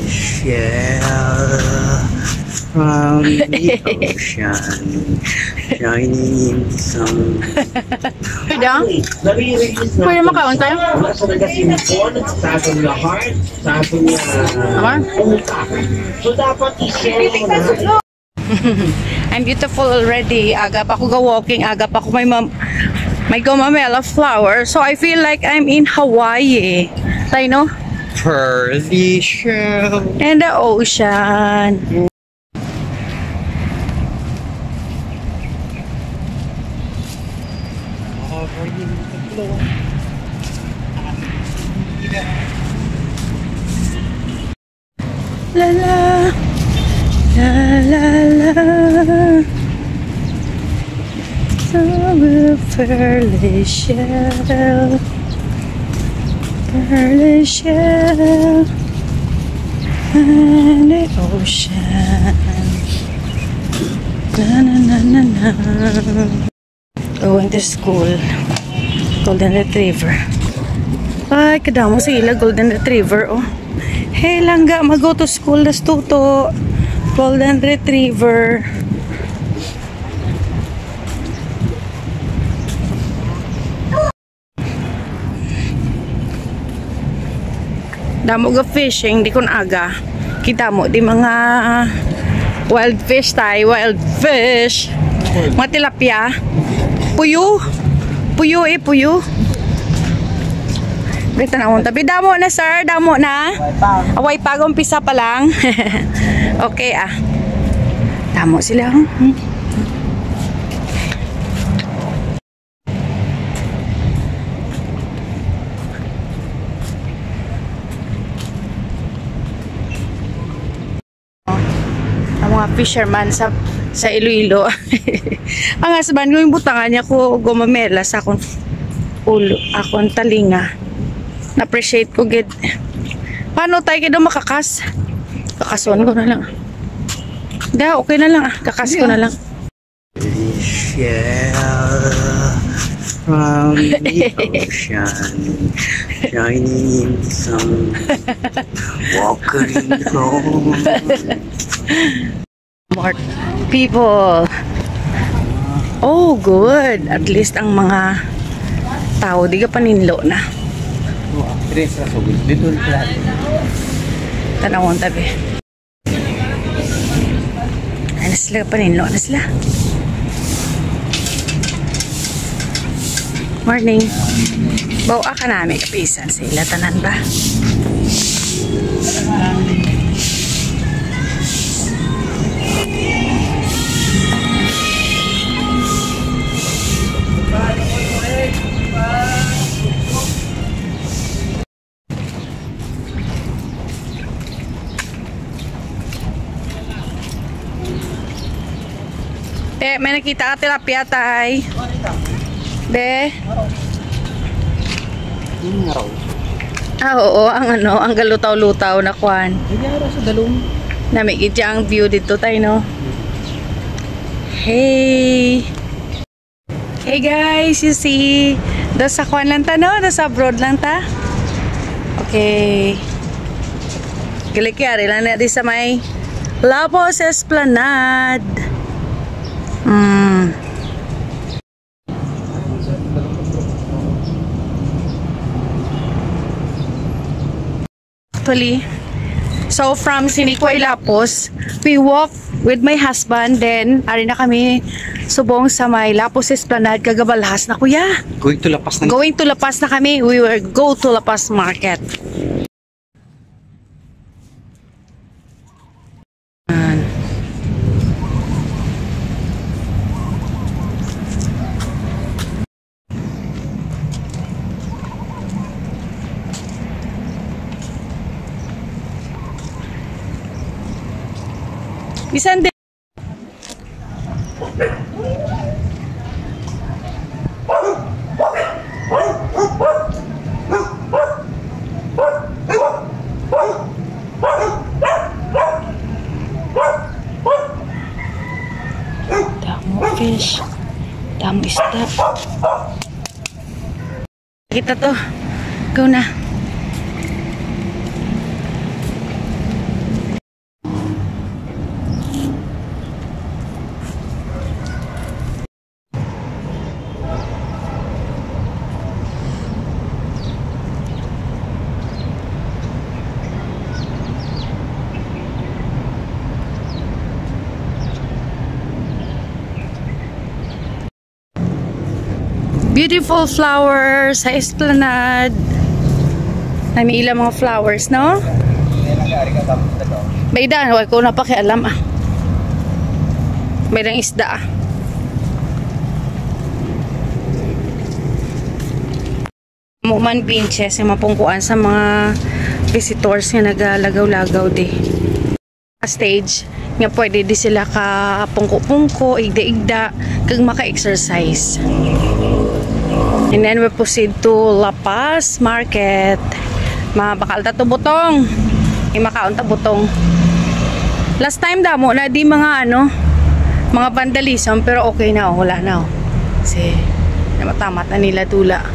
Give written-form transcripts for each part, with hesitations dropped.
shell from the ocean, shining in the sun. Pwede makaon tayo? I'm beautiful already. Aga pa ako ga-walking. Aga pa ako may gumamela flower. So I feel like I'm in Hawaii. Tayo, no? Pearly shell. And the ocean. La la la la la. So pearly shell, pearly shell, and the ocean. Na na na na na. Going to school. Golden Retriever. Ay, kadamo sila Golden Retriever, oh. Hey, langga, mag-go to school, das tuto. Golden Retriever. Damo ga fishing, di kun aga. Kita mo, di mga wild fish tayo, wild fish. Mga tilapia. Puyo. Puyo eh, puyo. Dito na unta. Damo na sir, damo na. Away pa, umpisa pa lang. Okay ah. Damo sila. Ang mga fisherman sa Iloilo. Ang husband ko yung butangan niya ko gumamela sa akong ulo, akong talinga. Na-appreciate ko gid. Paano tayo kido makakas? Kakason ko na lang. Da, okay na lang ah. Kakas ko na lang. Shell from the ocean, shining in the sun, walking home. More people. Oh, good. At least ang mga tao di ka paninlo na. Tanawon tabi. Ay na sila paninlo na sila. Morning. Bawa ka namin kapisan sila tanan ba? May nakita ka tilapia tay. Be. Oo, ang ano, ang galutaw-lutaw na kwan. Namigid siya ang view dito tayo, no? Hey! Hey guys, you see? Do sa kwan lang ta, no? Do sa abroad lang ta? Okay. Kilikyari lang na di sa may Lapos Esplanade. Actually, so from Siniquay Lapos, we walk with my husband, then ari na kami subong sa may Lapos Esplanade, kagabalhas na kuya. Going to Lapas na. Going to Lapas na kami. We will go to Lapas Market. Bisan din. Damo fish. Damo isda. Kita to. Go na. Beautiful flowers sa esplanade. Ay, may ilang mga flowers, no? May daan, wala ko na pakialam ah. May dang isda ah. Muman benches yung mapungkuan sa mga visitors nga nagalagaw-lagaw di. Stage nga pwede di sila ka pungko-pungko, igda-igda kag maka-exercise. And then we proceed to La Paz Market. Mabakal ta to butong. Makaon ta butong. Last time damo na di mga ano, mga vandalism pero okay na oh, wala na oh. Kasi namatamat na nila tula.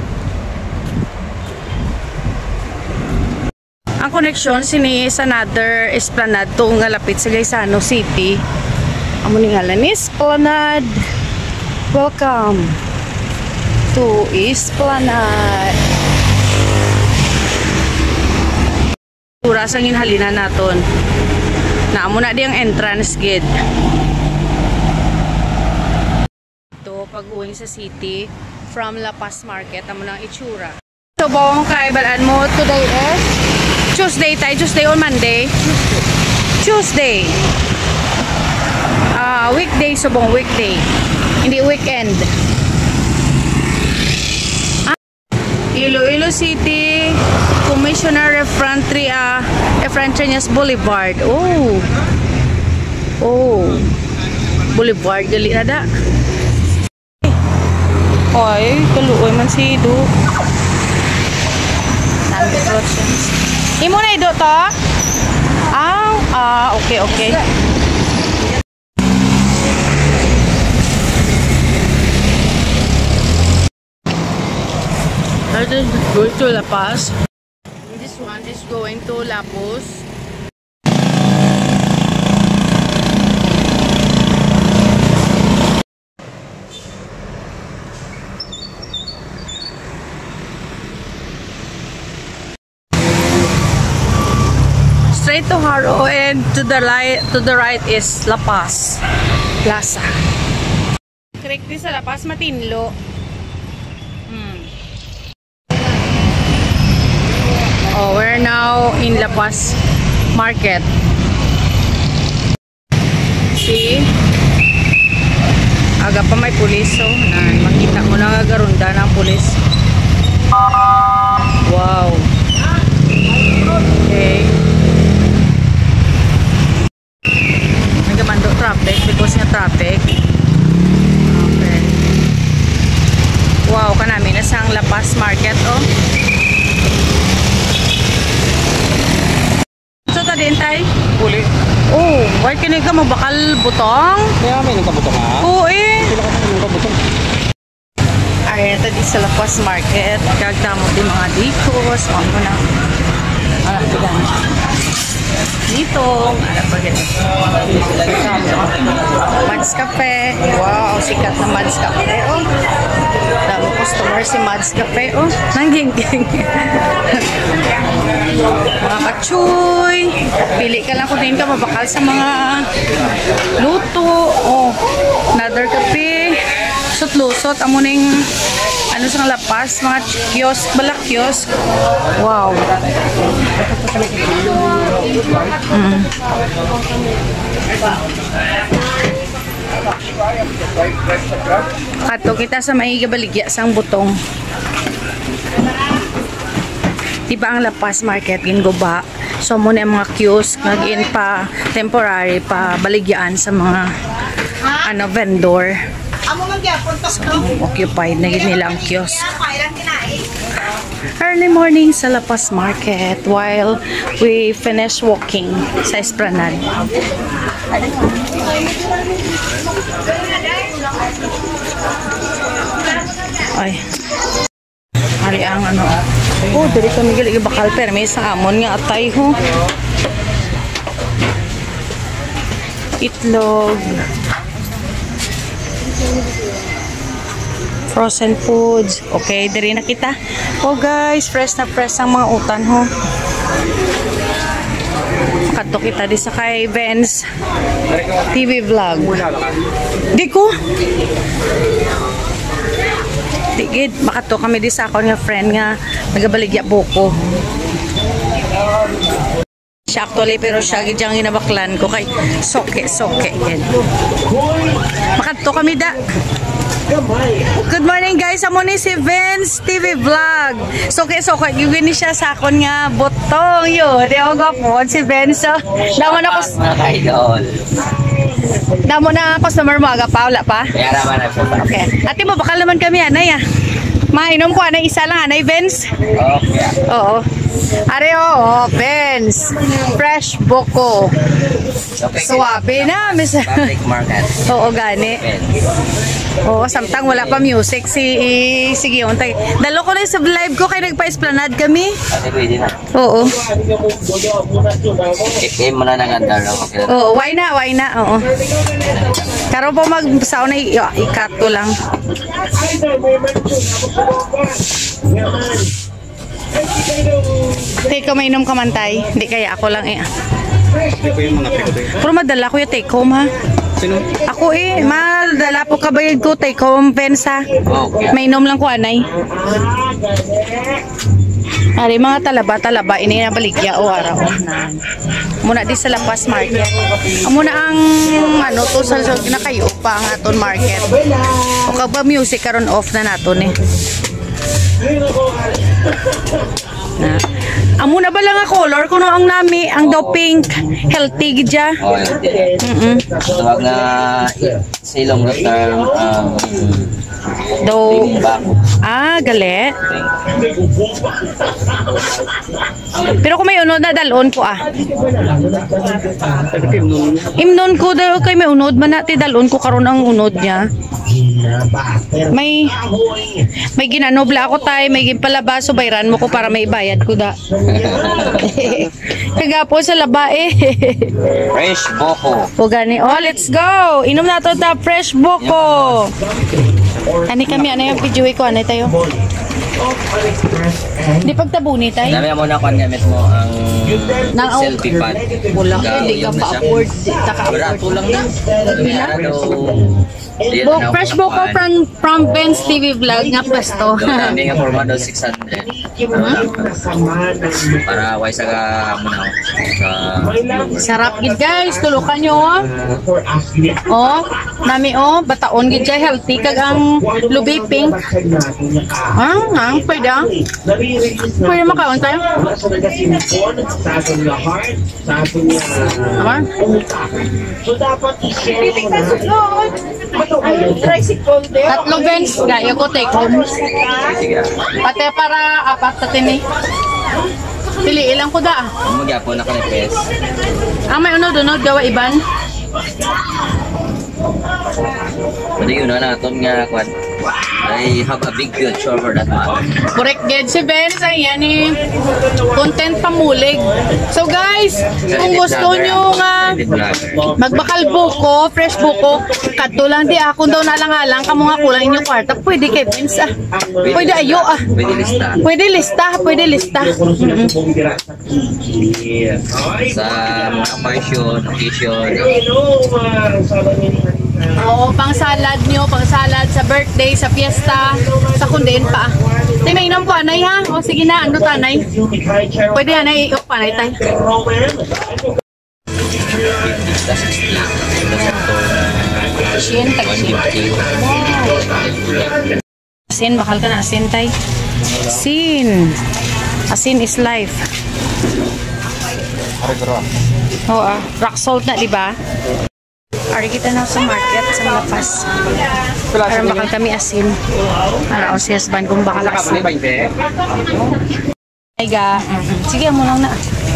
Ang connection sini sa another esplanade to nga lapit sa Gaisano City. Amo ni ngalan ni Esplanade. Welcome to Esplanade. Tura sang inhalina naton. Na amo na di ang entrance gate. To pag-uwing sa city from La Paz Market amo nang itsura. So bawang kaibalan mo today is Tuesday tayo, Tuesday or Monday? Tuesday. Weekday, subong weekday. Hindi weekend. Iloilo City, Commissioner Efrancenias Boulevard. Oh. Boulevard, gali na da. Oy, kaluoy man si Ido. Imo na Ido to? Okay. That is going to La Paz. This one is going to Lapus. Straight to Haro and to the right is La Paz Plaza. Correct din sa La Paz Matinlo. Oh, we're now in La Paz Market. See? Aga pa may pulis, so makita mo na garunda ng pulis. Wow. Okay. Nagamando traffic because nga traffic. Okay. Wow, kanami na sang La Paz Market, oh. So ta din tay? Uli. Oh, why kini ka mabakal butong? Kaya may nagkabutong ha? Oo eh. Sila ka may nagkabutong. Ay, ito di sa La Paz Market. Kagdamo din mga dikos. O, ano na. Digan. Dito. Ano pa ganun? Mads Cafe. Wow, sikat na Mads Cafe. Oh. Dami customer si Mads Cafe. Oh, nangging-ging. Mga kachuy. Pili ka lang kung din ka mabakal sa mga luto. Oh, another cafe. Lusot amuning ano sa La Paz, mga kiosk, balak kiosk. Wow. Kato kita sa maiga baligya sang butong. Diba ang La Paz Market ginguba? So muna ang mga kiosk nagin pa temporary pa baligyaan sa mga ano vendor. So, occupied na yun nilang kiosk. Early morning sa La Paz Market while we finish walking sa Esplanade. Ay. Ari ang ano. Oh, dali kami gali bakal permi sa amon nga atay ho. Itlog. Frozen foods. Okay, diri na kita. Oh guys, fresh na fresh ang mga utan ho. Kato kita di sa kay Benz TV vlog. Di ko. Digid, makato kami di sa akon nga friend nga nagabaligya buko. Siya actually, pero siya gidyang ginabaklan ko kay soke yan. Makato kami da. Good morning guys, amo ni si Vince TV Vlog. Soke gini siya sa akon nga botong yun. Di ako gapon si Vince. So, damo na customer mo aga pa, wala pa? Okay. Ate mo, bakal naman kami anay ah. Mainom ko anay isa lang anay Vince. Okay. Oo. Areo, Vince. Fresh buko. Suwabe na, miss. Public market. Oo, gani. Oo, samtang wala pa music sige, untay. Dalo ko na sa live ko kay nagpa-esplanade kami. Ate, pwede na. Oo. I-aim mo na ng andar. Okay. Oo, why na? Oo. Karon po mag-sauna ikat ko lang. Take home, mainom ka man tay. Hindi kaya ako lang eh. Hindi ko yung mga peko. Pero madala ko yung take home ha. Sino? Ako eh, madala po kabayad ko take home pensa. Okay. Mainom lang ko anay. Ari mga talaba ini na baligya o araw na. Muna di sa Lapas Market. Muna ang ano to sa nakayo pa ang aton market. O kaba music karon off na naton eh. Na. Amo na ba lang ang color kuno ang nami ang daw pink healthy gidya. Oh, yun. Tawag na silong term Do bago. gali. Pero kung may unod na dalon ko ah. Imnon ko daw kay may unod man natin dalon ko karon ang unod niya. May ginanobla ako tay, may ginpalabaso bayran mo ko para may bayad ko da. Kagapo sa laba eh. Fresh boko. O gani. Oh, let's go. Inom na to ta fresh boko. Ani kami ano yung video ko anay tayo. Di pagtabuni tayo. Dami mo na kung gamit mo ang selfie pad. Wala ka, di ka pa-afford. Di ka Barato lang na. Fresh boko from Ben's TV Vlog nga pwesto. Dami nga forma daw 600. Para why sa mo na. Sarap gid guys, tulukan nyo oh. Oh, nami oh, bataon gid jay healthy kag ang lubi pink. Pwede ah. Pwede makaon tayo. Tatlo Benz, gaya ko take home. Pati para apat sa tini. Pili ilang ko da. Magyapon na kanipes. May unod-unod gawa iban. Pwede yun na natin nga kwan. I have a big future for that one. Correct ged si Benz ay yan eh. Content pamulig. So guys, kung gusto nyo nga magbakal buko, fresh buko, kadto lang di ako daw nalang-alang kamo nga kulang inyong kwarta. Pwede kay Benz ah. Pwede ayo ah. Pwede lista. Pwede lista. Sa mga occasion. Oo, pang salad nyo, pang salad sa birthday, sa fiesta, sa kundin pa. Tay, may inam po, anay ha? O sige na, ano tanay? Pwede anay, o panay tay. Asin, tag-asin. Asin, bakal ka na asin tay. Asin. Asin is life. Oo rock salt na, di ba? Ari kita na sa market sa Lapas. Para bakal kami asin. Para o si husband kung bakal asin. Ay ga. Sige mo lang na.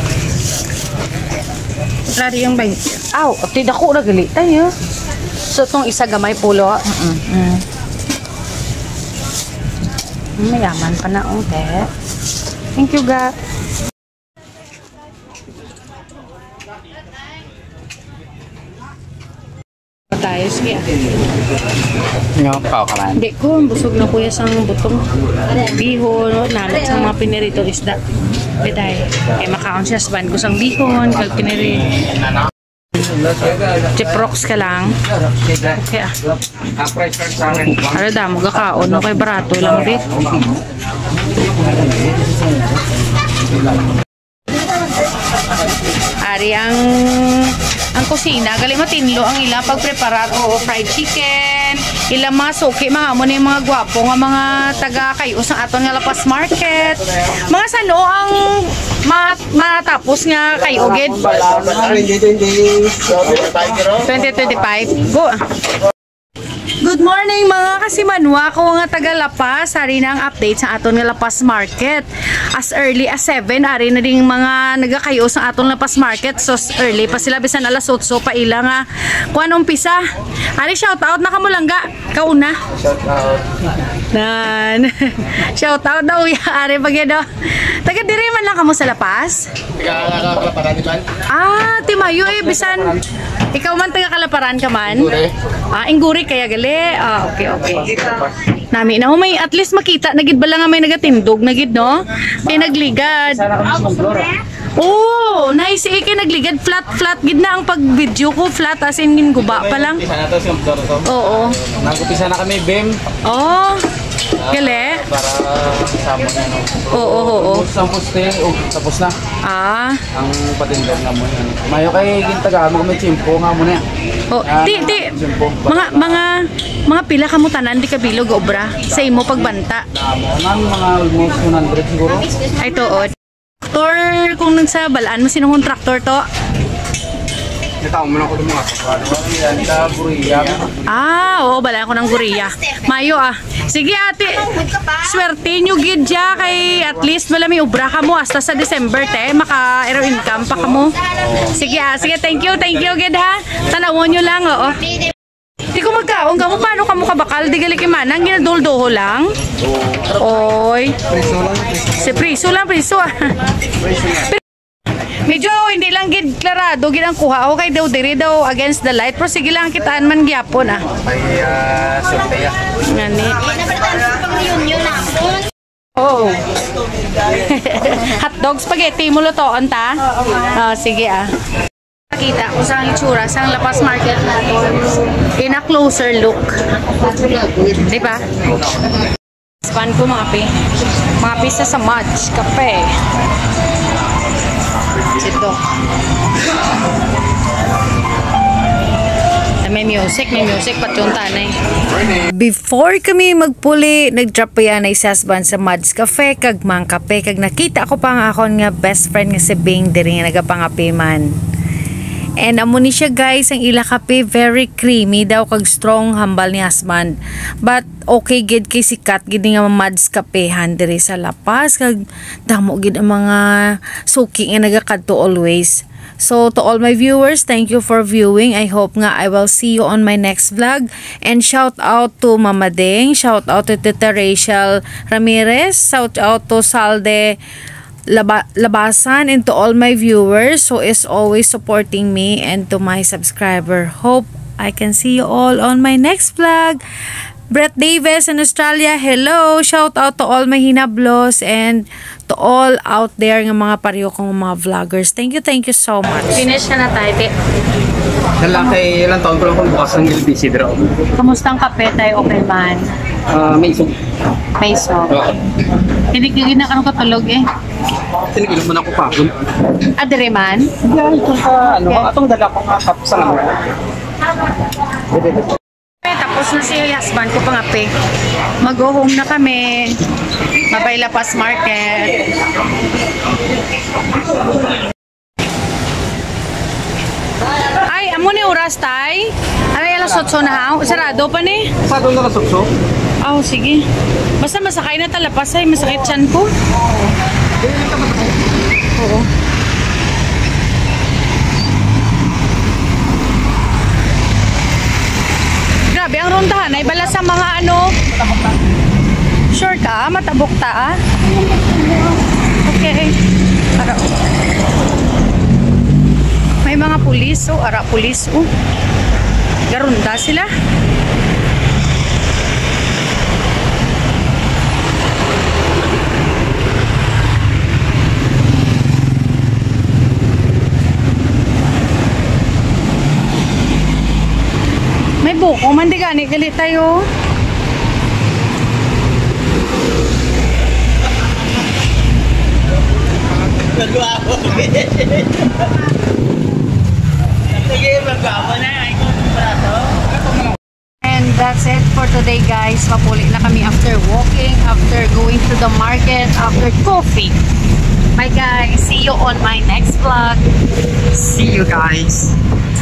Lari yung 20. Aw, tidak ko na gali tayo. So tong isa gamay pulo. Mayaman pa na te. Thank you ga. Tayo, sige. Yung pao ka man. Hindi ko, busog na kuya sang butong bihon, namit sa mga pinirito isda. Betay, kay makaon siya sa ban ko sang bihon, kag piniri. Chiprox ka lang. Okay ah. Ano damo gakaon no kay barato lang rin. Ari ang kusina, gali matinlo ang ila pagpreparar o fried chicken, ila mga suki, mga mo ni mga gwapo nga mga taga kayo sa aton nga Lapas Market. Mga sano ang matapos nga kayo gid 2025. Go. Good morning mga kasimanwa ko nga taga Lapas. Ari na ang update sa aton nga Lapas Market. As early as 7 ari na ding mga nagakayo sa aton Lapas Market. So early pa sila bisan alas 8 pa ila nga kuan umpisa. Ari shout out na kamo langga. Kauna. Shout out. Nan. Shout out daw ya ari bagyo. Taga diri man lang kamo sa Lapas? Taga Kalaparan man. Ah, timayo bisan ikaw man taga Kalaparan ka man? Inguri. Ah, Inguri kaya gali. Ah, okay. Nami na may at least makita nagid bala nga may nagatindog nagid no? Kay nagligad. Oh, nice kay nagligad flat gid na ang pag-video ko flat as in guba pa lang. Sana to siyang floor to. Oo. Nag-upisa na kami BIM Oh. Gali. para sama na no. Oo. Ang poste, tapos na. Ah. Ang patindog nga mo yan. Mayo kay gintaga mo kami chimpo nga mo na. Oh, di. Mga pila kamo tanan di kabilog obra sa imo pagbanta. Nang mga almost 100 siguro. Ay tuod. Traktor kung nang sa balaan mo sinong traktor to? Nitaw mo na ko mga kapwa. Yan ta Buriya. Ah, oo, balaan ko ng Guriya. Mayo ah. Sige ate, swerte nyo gid dya kay at least wala may ubra ka mo hasta sa December te, maka-aero income pa ka mo. Sige thank you gid ha. Tanawon nyo lang, oo. Di ko magkaon ka mo, paano ka mo kabakal? Di gali kimanang, ginadoldoho lang. Oy. Priso lang ah. Medyo hindi lang gid klarado gid ang kuha o kay daw diri daw against the light pero sige lang kitaan man gyapon ah. Ay sorteya. Ngani. Oh. Hotdog spaghetti mo lutoon ta? Oh, sige ah. Kita ko sa itsura sa Lapas Market in a closer look. Di ba? Span ko mga pisa sa Mudge Cafe. Ito. May music pati yung tanay. Before kami magpuli, nag-drop pa yan ay sasban sa Mudge Cafe kag mang kape kag nakita ko pa nga akon nga best friend nga si Bing diri nga nagapangape man. And amo ni siya guys ang ila kape very creamy daw kag strong hambal ni husband. But okay gid kay sikat gid nga Mudge Cafe diri sa Lapas kag damo gid ang mga suki nga nagakadto always. So to all my viewers, thank you for viewing. I hope nga I will see you on my next vlog. And shout out to Mama Ding, shout out to Tita Rachel Ramirez, shout out to Salde Labasan, and to all my viewers who is always supporting me, and to my subscriber. Hope I can see you all on my next vlog. Brett Davis in Australia, hello! Shout out to all my hinablos and to all out there ng mga pariyo kong mga vloggers. Thank you so much. Finish na tayo. Yan lang kay ilang taon ko lang kung bukas ng Gilbisi bro. Kamusta ang kape tayo? Okay man? May isog. Peso. Tinikigin na kanong katulog eh. Tinigilog mo na ako pa. Adire man? Yan, ito sa atong dala ko nga kap sa naman. Tapos na si husband ko pangape. Mag-go home na kami. Mabay Lapas Market. Ay, amo ni oras tay? Ay, alas 8 na ha? Sarado pa ni? Sa doon na lasukso? Oh, sige. Basta masakay na talapas ay masakit chan ko. Oo. Grabe ang rondahan ay bala sa mga ano. Sure ka? Matabok ta ah? Okay. Ara. May mga pulis oh, ara pulis oh. Garunda sila. buko, mandi gani, galit tayo. And that's it for today guys. Papuli na kami after walking, after going to the market, after coffee. Bye guys. See you on my next vlog. See you guys.